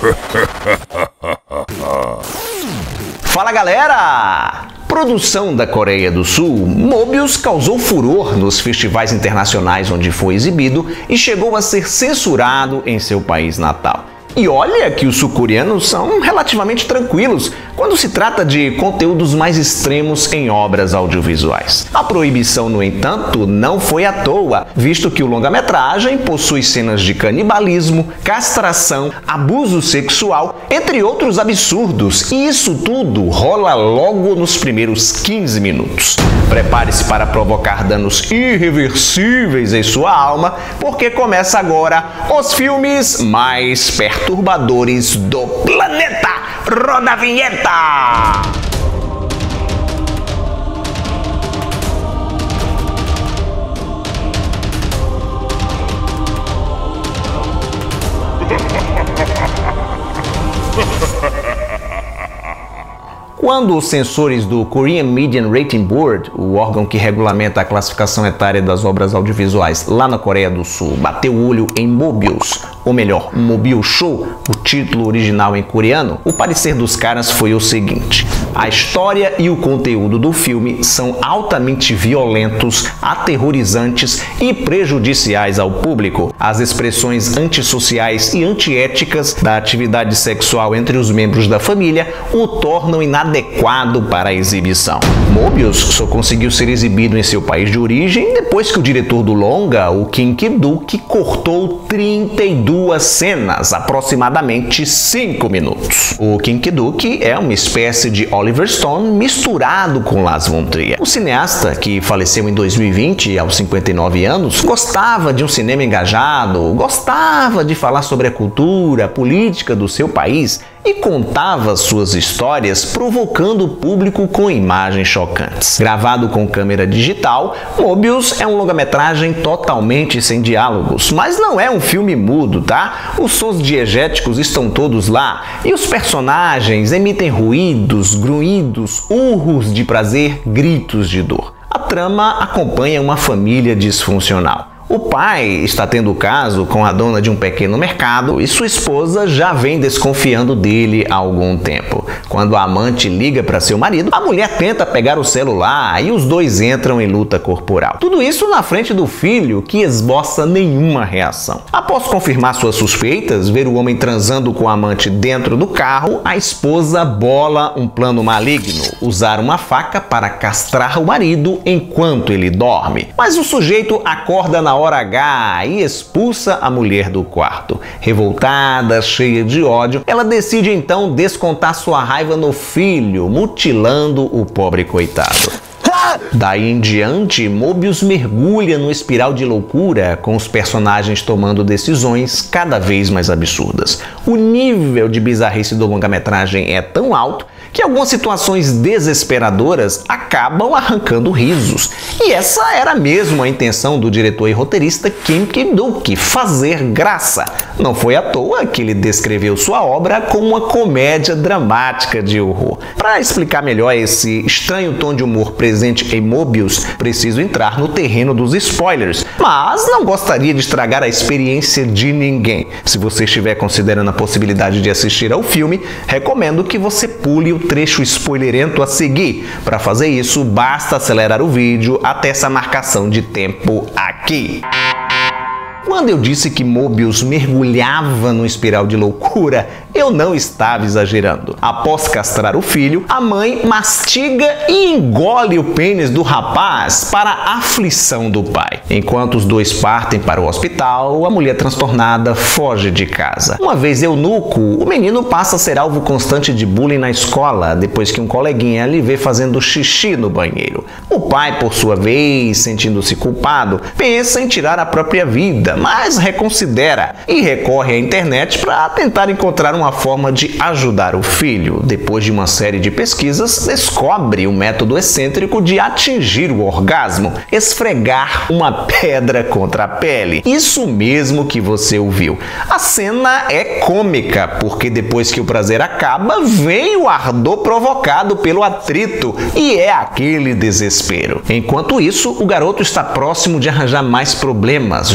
Fala, galera! Produção da Coreia do Sul, Mobius causou furor nos festivais internacionais onde foi exibido e chegou a ser censurado em seu país natal. E olha que os sul-coreanos são relativamente tranquilos quando se trata de conteúdos mais extremos em obras audiovisuais. A proibição, no entanto, não foi à toa, visto que o longa-metragem possui cenas de canibalismo, castração, abuso sexual, entre outros absurdos, e isso tudo rola logo nos primeiros 15 minutos. Prepare-se para provocar danos irreversíveis em sua alma, porque começa agora os filmes mais perturbadores do planeta. Roda a vinheta! Quando os censores do Korean Media Rating Board, o órgão que regulamenta a classificação etária das obras audiovisuais lá na Coreia do Sul, bateu o olho em Mobius, ou melhor, Mobile Show, o título original em coreano, o parecer dos caras foi o seguinte: a história e o conteúdo do filme são altamente violentos, aterrorizantes e prejudiciais ao público. As expressões antissociais e antiéticas da atividade sexual entre os membros da família o tornam inadequado para a exibição. Mobius só conseguiu ser exibido em seu país de origem depois que o diretor do longa, o Kim Ki-duk, cortou 32 cenas, aproximadamente 5 minutos. O Kim Ki-duk é uma espécie de Oliver Stone misturado com Lars von Trier. O cineasta, que faleceu em 2020 aos 59 anos, gostava de um cinema engajado, gostava de falar sobre a cultura, a política do seu país e contava suas histórias provocando o público com imagens chocantes. Gravado com câmera digital, Mobius é um longa-metragem totalmente sem diálogos, mas não é um filme mudo, tá? Os sons diegéticos estão todos lá e os personagens emitem ruídos, grunhidos, urros de prazer, gritos de dor. A trama acompanha uma família disfuncional. O pai está tendo caso com a dona de um pequeno mercado e sua esposa já vem desconfiando dele há algum tempo. Quando a amante liga para seu marido, a mulher tenta pegar o celular e os dois entram em luta corporal. Tudo isso na frente do filho, que esboça nenhuma reação. Após confirmar suas suspeitas, ver o homem transando com a amante dentro do carro, a esposa bola um plano maligno: usar uma faca para castrar o marido enquanto ele dorme. Mas o sujeito acorda na hora H e expulsa a mulher do quarto. Revoltada, cheia de ódio, ela decide então descontar sua raiva no filho, mutilando o pobre coitado. Daí em diante, Mobius mergulha no espiral de loucura, com os personagens tomando decisões cada vez mais absurdas. O nível de bizarrice do longa-metragem é tão alto que algumas situações desesperadoras acabam arrancando risos. E essa era mesmo a intenção do diretor e roteirista Kim Ki-duk, fazer graça. Não foi à toa que ele descreveu sua obra como uma comédia dramática de horror. Para explicar melhor esse estranho tom de humor presente em Mobius, preciso entrar no terreno dos spoilers, mas não gostaria de estragar a experiência de ninguém. Se você estiver considerando a possibilidade de assistir ao filme, recomendo que você pule o trecho spoilerento a seguir. Para fazer isso, basta acelerar o vídeo até essa marcação de tempo aqui. Quando eu disse que Mobius mergulhava no espiral de loucura, eu não estava exagerando. Após castrar o filho, a mãe mastiga e engole o pênis do rapaz para a aflição do pai. Enquanto os dois partem para o hospital, a mulher transtornada foge de casa. Uma vez eunuco, o menino passa a ser alvo constante de bullying na escola, depois que um coleguinha lhe vê fazendo xixi no banheiro. O pai, por sua vez, sentindo-se culpado, pensa em tirar a própria vida, mas reconsidera e recorre à internet para tentar encontrar uma forma de ajudar o filho. Depois de uma série de pesquisas, descobre o método excêntrico de atingir o orgasmo: esfregar uma pedra contra a pele. Isso mesmo que você ouviu. A cena é cômica, porque depois que o prazer acaba, vem o ardor provocado pelo atrito e é aquele desespero. Enquanto isso, o garoto está próximo de arranjar mais problemas, justamente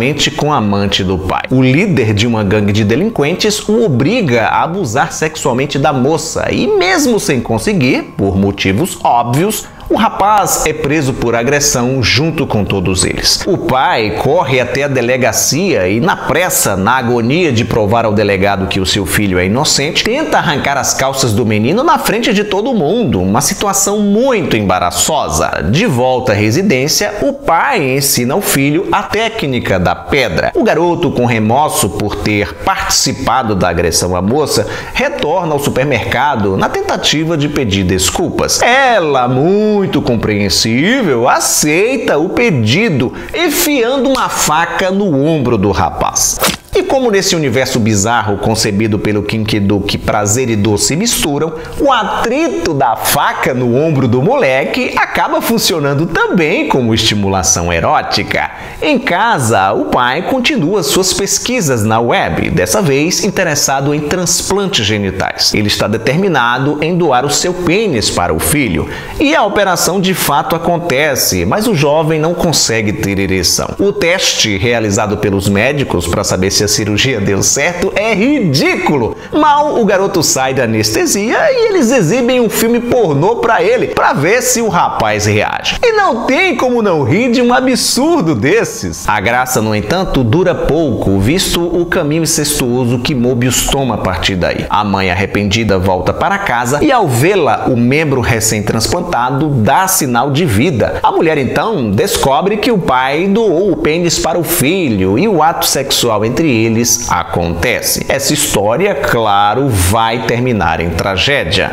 diretamente com a amante do pai. O líder de uma gangue de delinquentes o obriga a abusar sexualmente da moça e, mesmo sem conseguir, por motivos óbvios, o rapaz é preso por agressão junto com todos eles. O pai corre até a delegacia e, na pressa, na agonia de provar ao delegado que o seu filho é inocente, tenta arrancar as calças do menino na frente de todo mundo. Uma situação muito embaraçosa. De volta à residência, o pai ensina ao filho a técnica da pedra. O garoto, com remorso por ter participado da agressão à moça, retorna ao supermercado na tentativa de pedir desculpas. Ela, muito compreensível, aceita o pedido, enfiando uma faca no ombro do rapaz. E como nesse universo bizarro concebido pelo Kinky Duke prazer e doce se misturam, o atrito da faca no ombro do moleque acaba funcionando também como estimulação erótica. Em casa, o pai continua suas pesquisas na web, dessa vez interessado em transplantes genitais. Ele está determinado em doar o seu pênis para o filho. E a operação de fato acontece, mas o jovem não consegue ter ereção. O teste realizado pelos médicos para saber se a cirurgia deu certo é ridículo. Mal o garoto sai da anestesia e eles exibem um filme pornô pra ele, pra ver se o rapaz reage. E não tem como não rir de um absurdo desses. A graça, no entanto, dura pouco, visto o caminho incestuoso que Mobius toma a partir daí. A mãe arrependida volta para casa e, ao vê-la, o membro recém-transplantado dá sinal de vida. A mulher, então, descobre que o pai doou o pênis para o filho e o ato sexual entre eles acontece. Essa história, claro, vai terminar em tragédia.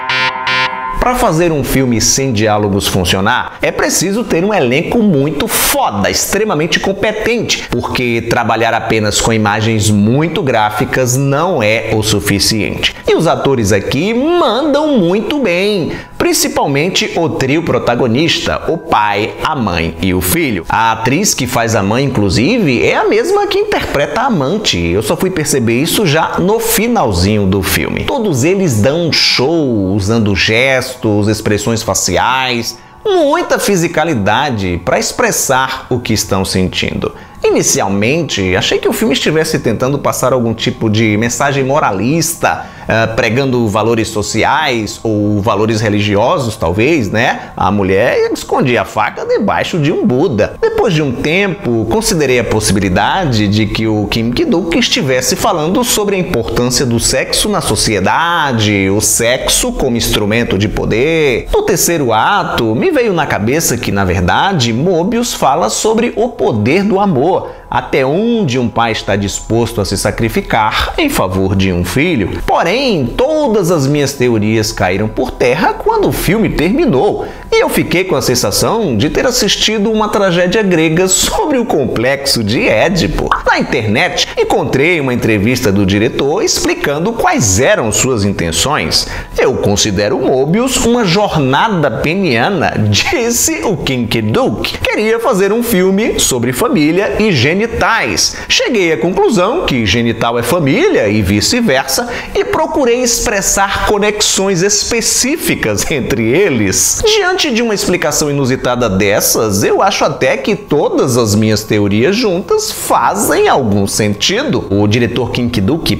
Para fazer um filme sem diálogos funcionar, é preciso ter um elenco muito foda, extremamente competente, porque trabalhar apenas com imagens muito gráficas não é o suficiente. E os atores aqui mandam muito bem, principalmente o trio protagonista, o pai, a mãe e o filho. A atriz que faz a mãe, inclusive, é a mesma que interpreta a amante. Eu só fui perceber isso já no finalzinho do filme. Todos eles dão um show, usando gestos, expressões faciais, muita fisicalidade para expressar o que estão sentindo. Inicialmente, achei que o filme estivesse tentando passar algum tipo de mensagem moralista, pregando valores sociais ou valores religiosos, talvez, né? A mulher escondia a faca debaixo de um Buda. Depois de um tempo, considerei a possibilidade de que o Kim Ki-duk estivesse falando sobre a importância do sexo na sociedade, o sexo como instrumento de poder. No terceiro ato, me veio na cabeça que, na verdade, Mobius fala sobre o poder do amor. Até onde um pai está disposto a se sacrificar em favor de um filho. Porém, todas as minhas teorias caíram por terra quando o filme terminou e eu fiquei com a sensação de ter assistido uma tragédia grega sobre o complexo de Édipo. Na internet, encontrei uma entrevista do diretor explicando quais eram suas intenções. Eu considero Mobius uma jornada peniana, disse o Kim Ki-duk. Queria fazer um filme sobre família e genitais. Cheguei à conclusão que genital é família e vice-versa e procurei expressar conexões específicas entre eles. Diante de uma explicação inusitada dessas, eu acho até que todas as minhas teorias juntas fazem algum sentido. O diretor Kim Ki-duk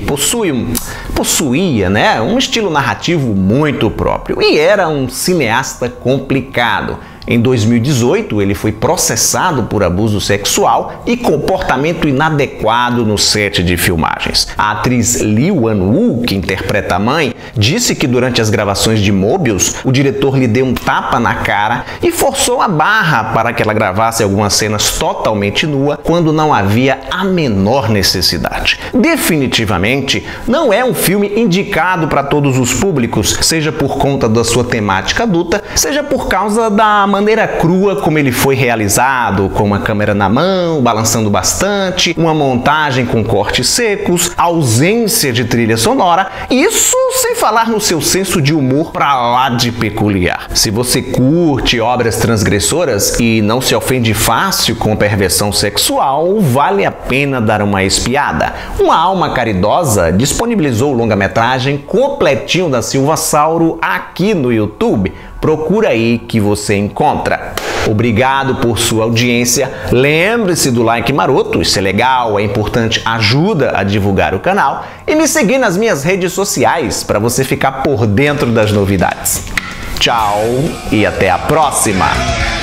possuía, né, um estilo narrativo muito próprio e era um cineasta complicado. Em 2018, ele foi processado por abuso sexual e comportamento inadequado no set de filmagens. A atriz Lee Wan-woo, que interpreta a mãe, disse que durante as gravações de Mobius, o diretor lhe deu um tapa na cara e forçou a barra para que ela gravasse algumas cenas totalmente nua, quando não havia a menor necessidade. Definitivamente, não é um filme indicado para todos os públicos, seja por conta da sua temática adulta, seja por causa da maneira crua como ele foi realizado, com uma câmera na mão, balançando bastante, uma montagem com cortes secos, ausência de trilha sonora, isso sem falar no seu senso de humor pra lá de peculiar. Se você curte obras transgressoras e não se ofende fácil com perversão sexual, vale a pena dar uma espiada. Uma Alma Caridosa disponibilizou o longa-metragem completinho da Silva Sauro aqui no YouTube. Procura aí que você encontra. Obrigado por sua audiência. Lembre-se do like maroto, isso é legal, é importante, ajuda a divulgar o canal. E me seguir nas minhas redes sociais para você ficar por dentro das novidades. Tchau e até a próxima!